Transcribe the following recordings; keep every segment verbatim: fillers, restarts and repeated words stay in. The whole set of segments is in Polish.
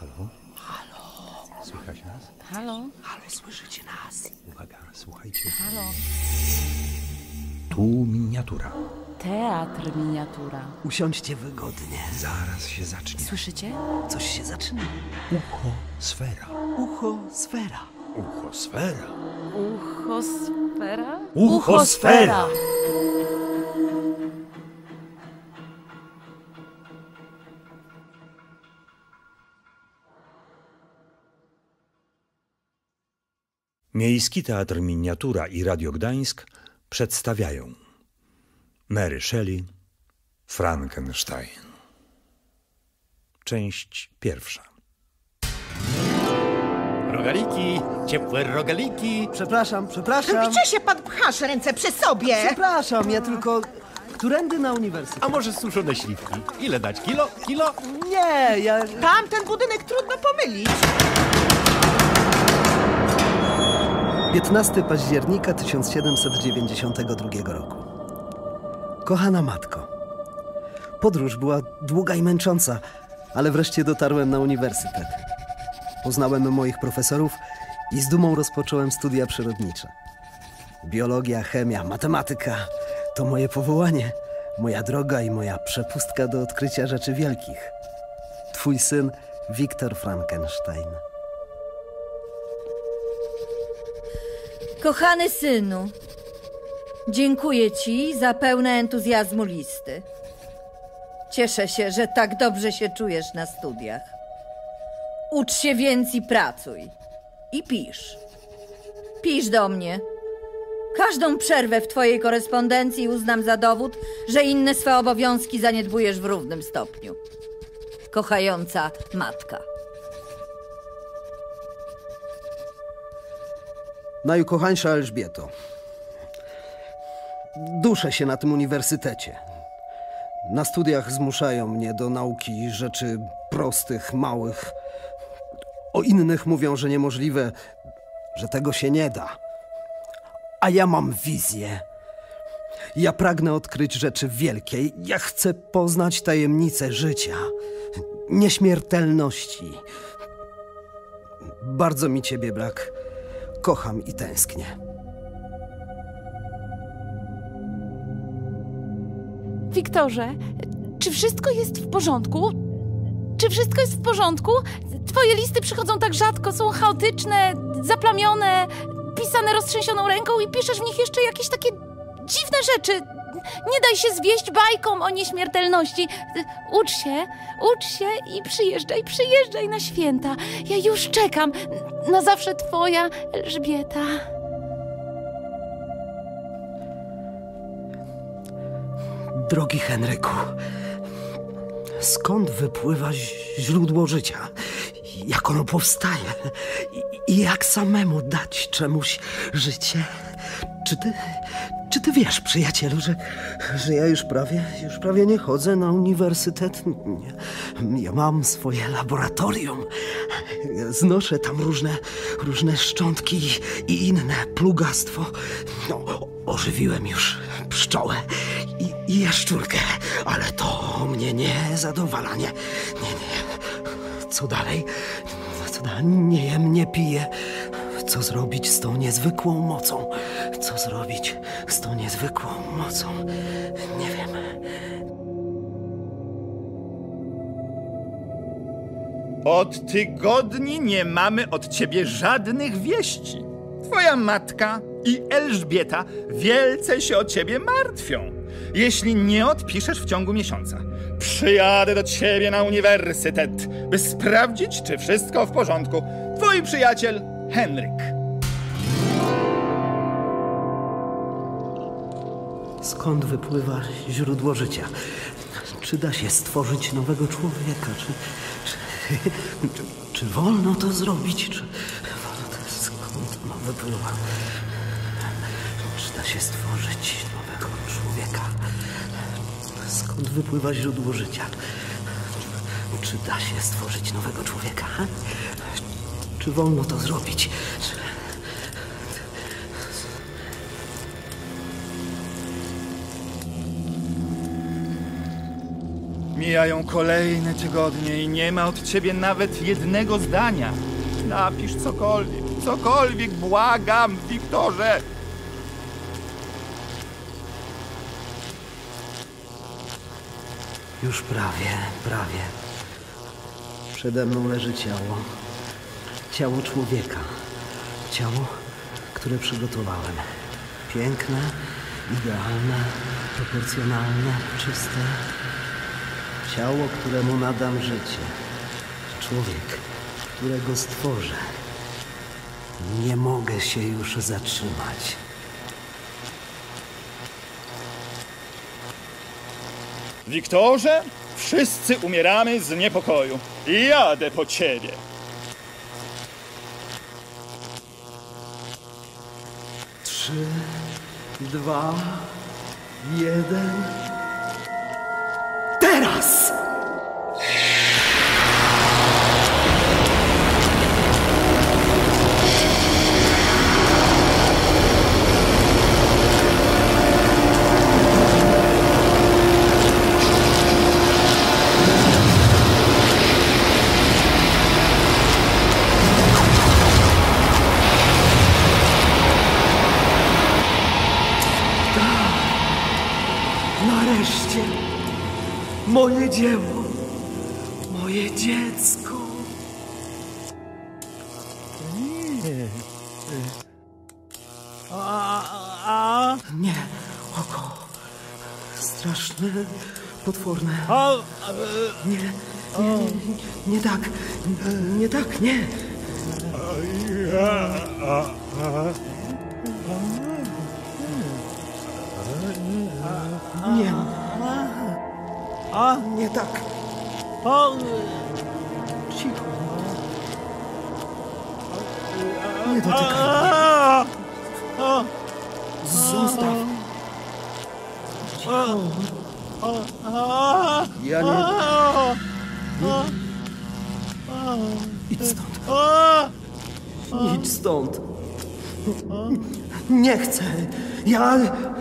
Halo? Halo? Słychać nas? Halo? Halo, słyszycie nas? Uwaga, słuchajcie. Halo? Tu miniatura. Teatr miniatura. Usiądźcie wygodnie. Zaraz się zacznie. Słyszycie? Coś się zaczyna. Ucho sfera. Ucho sfera. Ucho sfera. Uchosfera? Uchosfera! Miejski Teatr Miniatura i Radio Gdańsk przedstawiają Mary Shelley, Frankenstein. Część pierwsza. Rogaliki, ciepłe rogaliki. Przepraszam, przepraszam. Gdzie się pan pchasz ręce przy sobie? Przepraszam, ja tylko... Którędy na uniwersytet? A może suszone śliwki? Ile dać? Kilo? Kilo? Nie, ja... Tamten budynek trudno pomylić. piętnastego października tysiąc siedemset dziewięćdziesiątego drugiego roku. Kochana matko, podróż była długa i męcząca, ale wreszcie dotarłem na uniwersytet. Poznałem moich profesorów i z dumą rozpocząłem studia przyrodnicze. Biologia, chemia, matematyka to moje powołanie, moja droga i moja przepustka do odkrycia rzeczy wielkich. Twój syn Wiktor Frankenstein. Kochany synu, dziękuję ci za pełne entuzjazmu listy. Cieszę się, że tak dobrze się czujesz na studiach. Ucz się więc i pracuj. I pisz. Pisz do mnie. Każdą przerwę w twojej korespondencji uznam za dowód, że inne swe obowiązki zaniedbujesz w równym stopniu. Kochająca matka. Najukochańsza Elżbieto, duszę się na tym uniwersytecie. Na studiach zmuszają mnie do nauki rzeczy prostych, małych. O innych mówią, że niemożliwe, że tego się nie da. A ja mam wizję. Ja pragnę odkryć rzeczy wielkie. Ja chcę poznać tajemnice życia, nieśmiertelności. Bardzo mi ciebie brak. Kocham i tęsknię. Wiktorze, czy wszystko jest w porządku? Czy wszystko jest w porządku? Twoje listy przychodzą tak rzadko, są chaotyczne, zaplamione, pisane roztrzęsioną ręką i piszesz w nich jeszcze jakieś takie dziwne rzeczy. Nie daj się zwieść bajkom o nieśmiertelności. Ucz się, ucz się i przyjeżdżaj, przyjeżdżaj na święta. Ja już czekam. Na zawsze twoja Elżbieta. Drogi Henryku, skąd wypływa źródło życia? Jak ono powstaje? I, i jak samemu dać czemuś życie? Czy ty, czy ty wiesz, przyjacielu, że, że ja już prawie, już prawie nie chodzę na uniwersytet? Nie, ja mam swoje laboratorium. Ja znoszę tam różne, różne szczątki i, i inne plugastwo. No, ożywiłem już pszczołę i, i jaszczurkę, ale to mnie nie zadowala. Nie, nie, nie. Co dalej? Co dalej? Nie jem, nie piję. Co zrobić z tą niezwykłą mocą? Co zrobić z tą niezwykłą mocą? Nie wiem. Od tygodni nie mamy od ciebie żadnych wieści. Twoja matka i Elżbieta wielce się o ciebie martwią. Jeśli nie odpiszesz w ciągu miesiąca, przyjadę do ciebie na uniwersytet, by sprawdzić, czy wszystko w porządku. Twój przyjaciel Henryk. Skąd wypływa źródło życia? Czy da się stworzyć nowego człowieka? Czy, czy, czy, czy wolno to zrobić? Czy wolno to, skąd ono wypływa? Czy da się stworzyć nowego człowieka? Skąd wypływa źródło życia? Czy da się stworzyć nowego człowieka? Czy wolno to zrobić? Czy... Mijają kolejne tygodnie i nie ma od ciebie nawet jednego zdania. Napisz cokolwiek, cokolwiek, błagam, Wiktorze. Już prawie, prawie. Przede mną leży ciało. Ciało człowieka. Ciało, które przygotowałem. Piękne, idealne, proporcjonalne, czyste. Ciało, któremu nadam życie. Człowiek, którego stworzę. Nie mogę się już zatrzymać. Wiktorze, wszyscy umieramy z niepokoju. I jadę po ciebie. Trzy, dwa, jeden. Teraz! Nareszcie moje dzieło, moje dziecko. Nie, oko. Straszne, potworne. Nie, nie, nie tak, nie tak, nie. Nie. A, nie tak. Cicho. Nie dotykaj. Zostaw. Cicho. Ja nie... Idź stąd. Idź stąd. Nie chcę. Ja...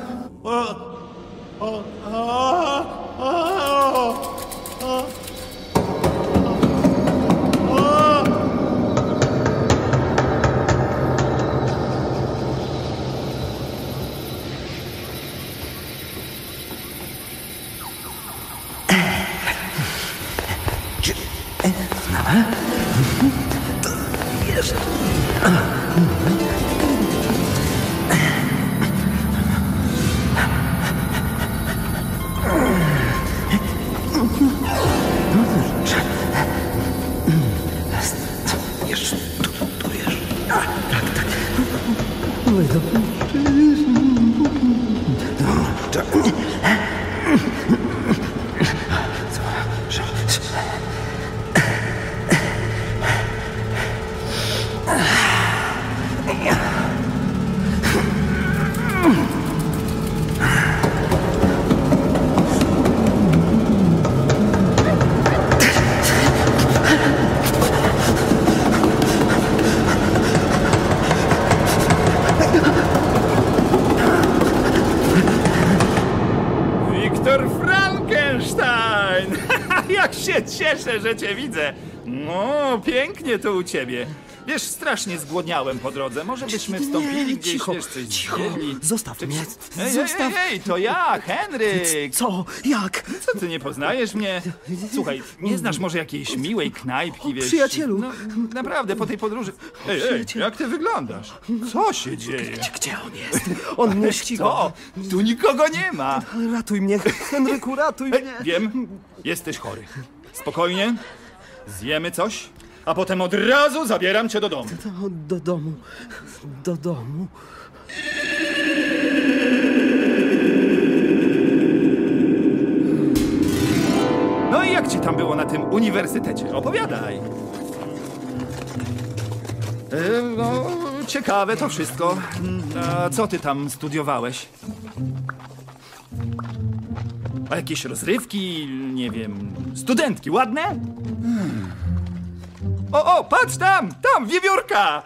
Jest. Jeszcze tu, tu wiesz. Tak, tak. Wiktor Frankenstein! Jak się cieszę, że cię widzę. No, pięknie to u ciebie. Wiesz, strasznie zgłodniałem po drodze. Może byśmy wstąpili Nie, gdzieś, cicho, wiesz, coś cicho. zjedli. Zostaw Czy- mnie. Ej, ej, Zostaw. ej, ej, to ja, Henryk. Co? Jak? Co, ty nie poznajesz mnie? Słuchaj, nie znasz może jakiejś miłej knajpki, wiesz? Przyjacielu. No, naprawdę, po tej podróży... Ej, ej, Przyjacielu. jak ty wyglądasz? Co się dzieje? Gdzie on jest? On mnie ściga. Co? Tu nikogo nie ma. Ratuj mnie, Henryku, ratuj Ej, mnie. wiem, jesteś chory. Spokojnie, zjemy coś, a potem od razu zabieram cię do domu. Do, do domu. Do domu. No i jak ci tam było na tym uniwersytecie? Opowiadaj. E, no, ciekawe to wszystko. A co ty tam studiowałeś? A jakieś rozrywki, nie wiem, studentki, ładne? Hmm. O, o, patrz tam, tam, wiewiórka!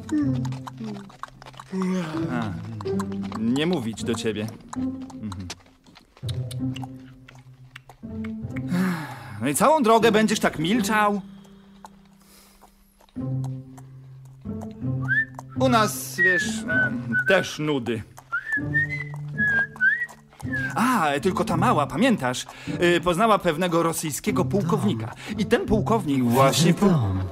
A, nie mówić do ciebie. Mhm. No i całą drogę będziesz tak milczał? U nas, wiesz, no, też nudy. A, tylko ta mała, pamiętasz? Yy, poznała pewnego rosyjskiego pułkownika. I ten pułkownik właśnie... Pu...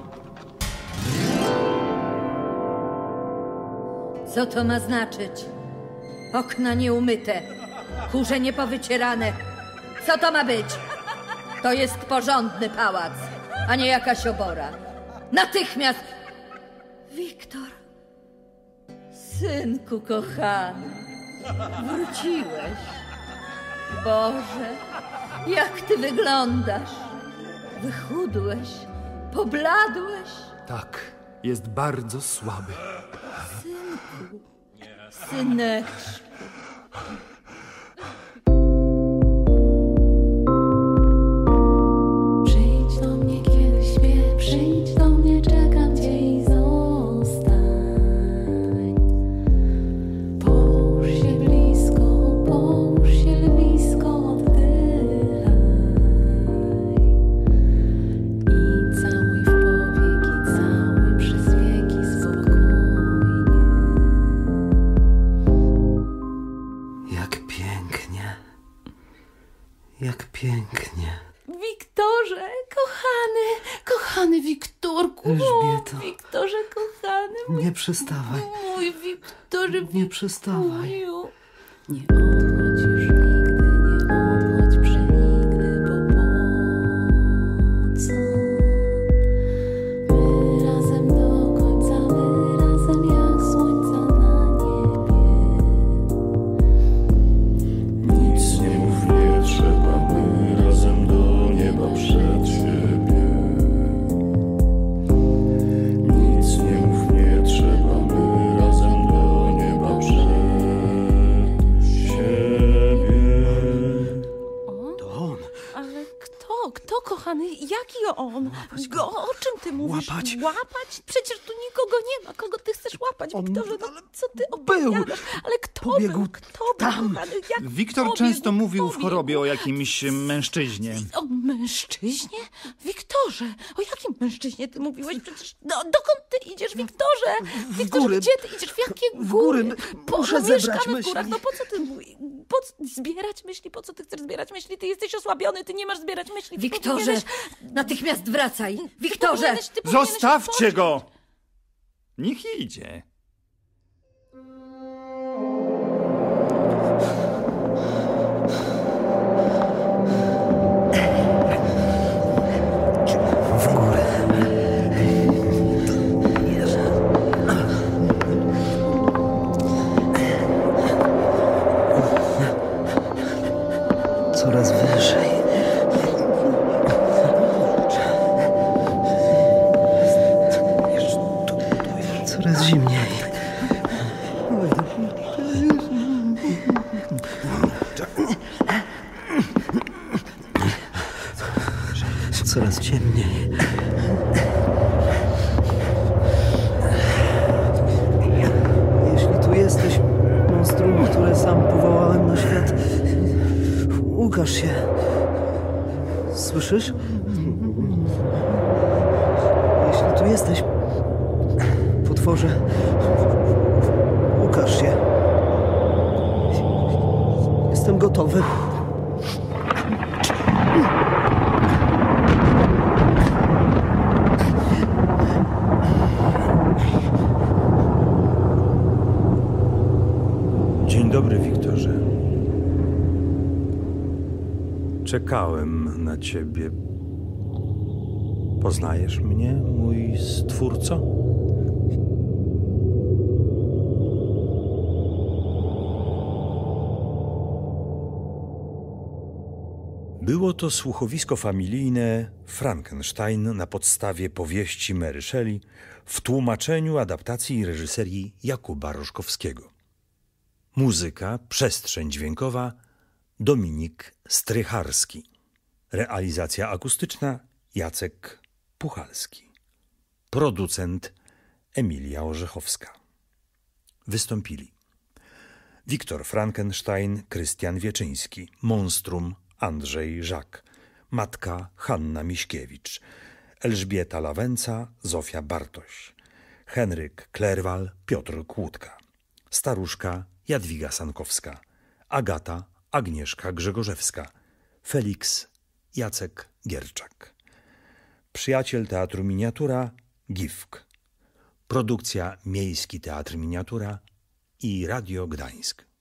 Co to ma znaczyć? Okna nieumyte, kurze niepowycierane. Co to ma być? To jest porządny pałac, a nie jakaś obora. Natychmiast! Wiktor, synku kochany, wróciłeś. Boże, jak ty wyglądasz. Wychudłeś, pobladłeś. Tak, jest bardzo słaby. Synku, syneczku. Przyjdź do mnie, kiedy śpię, przyjdź do mnie, czekam cię i zostań. Połóż się blisko, połóż się lwisko, oddychaj. I całuj w powieki, całuj przez wieki spokojnie. Jak pięknie. Jak pięknie. Wiktorze, kochany, kochany Wiktorku. Elżbieto. O, Wiktorze, kochany. Mój, Nie przestawaj. mój Wiktorze, Nie przestawaj. Wiktoriu. Nie odchodź już nigdy, nie odchodź przenigdy, bo po co? My razem do końca, my razem jak słońca na niebie. Nic nie mów, nie trzeba, my razem do nieba przed siebie. Nic nie mów, nie trzeba, my razem do nieba przed siebie. To on. Ale kto, kto, kochany? Jaki on? Go, o czym ty mówisz? Łapać. Łapać? Przecież tu nikogo nie ma. Kogo ty chcesz łapać, On- Wiktorze? No, ale co ty był. opowiadasz? Ale kto Pobiegł był? Kto tam. był? Ale jak Wiktor pobiegł? często mówił w Pobiegł. chorobie o jakimś mężczyźnie. O mężczyźnie? Wiktorze, o jakim mężczyźnie ty mówiłeś? Przecież no, dokąd ty idziesz, Wiktorze? Wiktorze, góry. gdzie ty idziesz? W jakie W góry? góry. Po, Muszę no, zebrać mieszkamy w górach. myśli. No po co ty mówi- po co, zbierać myśli? Po co ty chcesz zbierać myśli? Ty jesteś osłabiony, ty nie masz zbierać myśli. Ty Wiktorze, powinieneś- natychmiast wracaj. ty Wiktorze! powinieneś- ty powinieneś Zostawcie odpocząć. go! Niech idzie. W górę. Coraz wyżej. Jeszcze tu, tu jest coraz zimniej. Coraz ciemniej. Jeśli tu jesteś, monstrum, które sam powołałem na świat, ukaż się. Słyszysz? Jeśli tu jesteś, potworze, ukaż się. Jestem gotowy. Dzień dobry, Wiktorze. Czekałem na ciebie. Poznajesz mnie, mój stwórco? Było to słuchowisko familijne Frankenstein na podstawie powieści Mary Shelley w tłumaczeniu, adaptacji i reżyserii Jakuba Rożkowskiego. Muzyka, przestrzeń dźwiękowa Dominik Strycharski. Realizacja akustyczna Jacek Puchalski. Producent Emilia Orzechowska. Wystąpili Wiktor Frankenstein, Krystian Wieczyński, Monstrum Andrzej Żak, matka Hanna Miśkiewicz, Elżbieta Lawęca, Zofia Bartoś, Henryk Klerwal, Piotr Kłódka, staruszka Jadwiga Sankowska, Agata Agnieszka Grzegorzewska, Felix Jacek Gierczak. Przyjaciel Teatru Miniatura Giwk. Produkcja Miejski Teatr Miniatura i Radio Gdańsk.